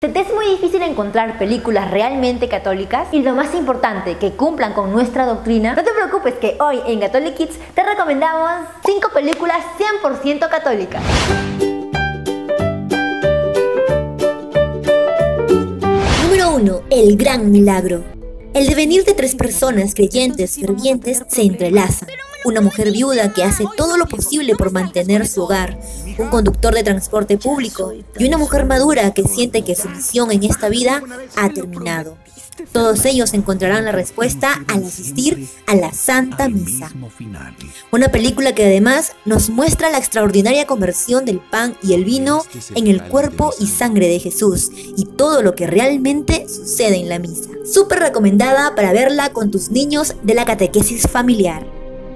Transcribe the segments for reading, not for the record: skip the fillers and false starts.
¿Se te es muy difícil encontrar películas realmente católicas? Y lo más importante, que cumplan con nuestra doctrina. No te preocupes, que hoy en Catholic Kids te recomendamos 5 películas 100% católicas. Número 1. El gran milagro. El devenir de 3 personas creyentes fervientes se entrelazan. Una mujer viuda que hace todo lo posible por mantener su hogar, un conductor de transporte público y una mujer madura que siente que su misión en esta vida ha terminado. Todos ellos encontrarán la respuesta al asistir a la Santa Misa. Una película que además nos muestra la extraordinaria conversión del pan y el vino en el cuerpo y sangre de Jesús y todo lo que realmente sucede en la misa. Súper recomendada para verla con tus niños de la catequesis familiar.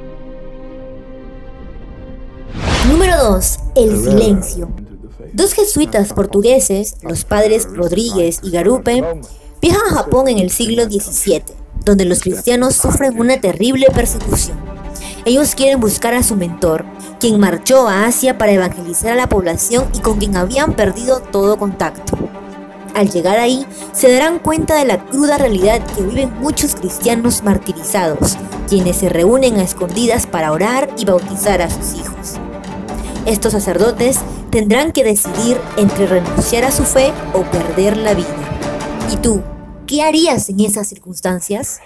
Número 2. El silencio. 2 jesuitas portugueses, los padres Rodríguez y Garupe, viajan a Japón en el siglo XVII, donde los cristianos sufren una terrible persecución. Ellos quieren buscar a su mentor, quien marchó a Asia para evangelizar a la población y con quien habían perdido todo contacto. Al llegar ahí, se darán cuenta de la cruda realidad que viven muchos cristianos martirizados, quienes se reúnen a escondidas para orar y bautizar a sus hijos. Estos sacerdotes tendrán que decidir entre renunciar a su fe o perder la vida. ¿Y tú, qué harías en esas circunstancias?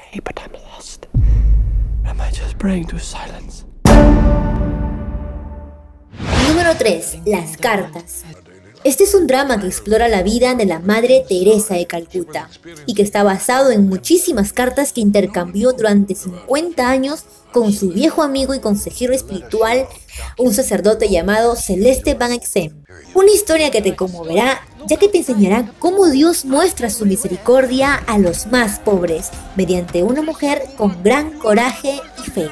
Número 3. Las cartas. Este es un drama que explora la vida de la Madre Teresa de Calcuta y que está basado en muchísimas cartas que intercambió durante 50 años con su viejo amigo y consejero espiritual, un sacerdote llamado Celeste Van Exem. Una historia que te conmoverá, ya que te enseñará cómo Dios muestra su misericordia a los más pobres mediante una mujer con gran coraje y fe.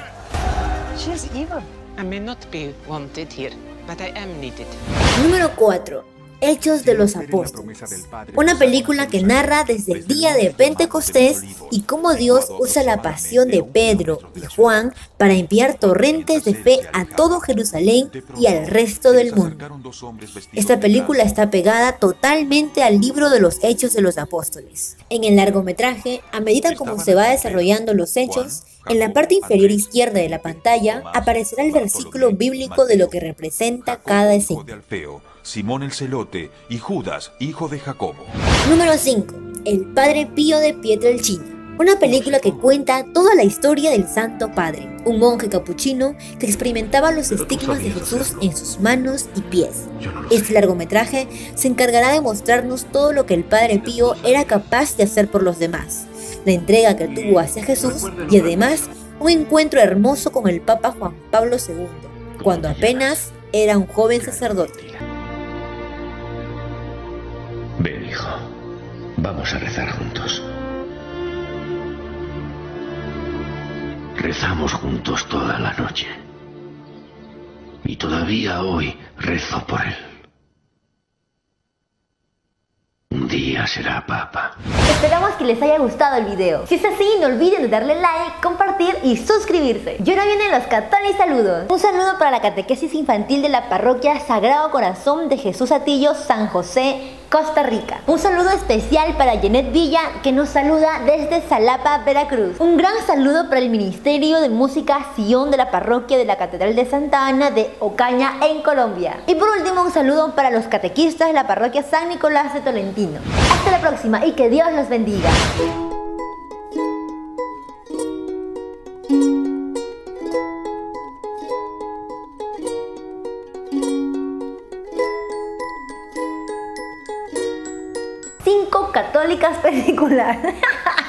Número 4. Hechos de los Apóstoles. Una película que narra desde el día de Pentecostés y cómo Dios usa la pasión de Pedro y Juan para enviar torrentes de fe a todo Jerusalén y al resto del mundo. Esta película está pegada totalmente al libro de los Hechos de los Apóstoles. En el largometraje, a medida como se va desarrollando los hechos, en la parte inferior izquierda de la pantalla aparecerá el versículo bíblico de lo que representa cada escena. Simón el Celote y Judas, hijo de Jacobo. Número 5. El Padre Pío de Pietrelcina. Una película que cuenta toda la historia del Santo Padre, un monje capuchino que experimentaba los estigmas de Jesús en sus manos y pies. Este largometraje se encargará de mostrarnos todo lo que el Padre Pío era capaz de hacer por los demás, la entrega que tuvo hacia Jesús y además un encuentro hermoso con el Papa Juan Pablo II, cuando apenas era un joven sacerdote. Ven, hijo, vamos a rezar juntos. Rezamos juntos toda la noche. Y todavía hoy rezo por él. Un día será papa. Esperamos que les haya gustado el video. Si es así, no olviden de darle like, compartir y suscribirse. Y ahora vienen los Catholic saludos. Un saludo para la catequesis infantil de la parroquia Sagrado Corazón de Jesús Atillo, San José, Costa Rica. Un saludo especial para Janet Villa, que nos saluda desde Xalapa, Veracruz. Un gran saludo para el Ministerio de Música Sion de la parroquia de la Catedral de Santa Ana de Ocaña, en Colombia. Y por último, un saludo para los catequistas de la parroquia San Nicolás de Tolentino. Hasta la próxima y que Dios los bendiga. Católicas películas.